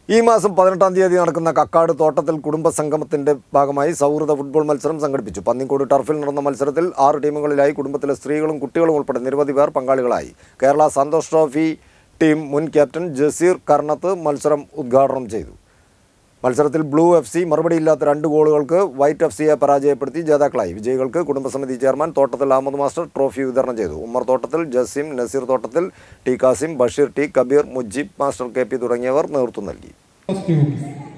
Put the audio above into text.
ഈ മാസം 18-ാം തീയതി നടക്കുന്ന കക്കാട് തോട്ടത്തിൽ കുടുംബസംഗമത്തിന്റെ ഭാഗമായി സൗഹൃദ ഫുട്ബോൾ മത്സരം സംഘടിപ്പിച്ചു. പന്നിക്കോട് ടർഫിൽ നടന്ന മത്സരത്തിൽ 6 ടീമുകളിലായി കുടുംബത്തിലെ സ്ത്രീകളും കുട്ടികളും ഉൾപ്പെടെ നിരവധി പേർ പങ്കാളികളായി. കേരള സന്തോഷ് ട്രോഫി ടീം മുൻ ക്യാപ്റ്റൻ ജസീർ കർണത്ത് മത്സരം ഉദ്ഘാടനം ചെയ്തു. മത്സരത്തിൽ ബ്ലൂ FC മറുപടിയില്ലാത്ത 2 ഗോളുകൾക്ക് വൈറ്റ് FCയെ പരാജയപ്പെടുത്തി ജേതാക്കളായി. വിജയികൾക്ക് കുടുംബസമിതി ചെയർമാൻ തോട്ടത്തിൽ അഹമ്മദ് മാസ്റ്റർ ട്രോഫി വിതരണം ചെയ്തു. ഉമ്മർ തോട്ടത്തിൽ, Jaseem, Naseer Thottathil, T Kasim, Basheer T, Kabeer, Mujeeb master KP തുടങ്ങിയവർ നേതൃത്വം നൽകി.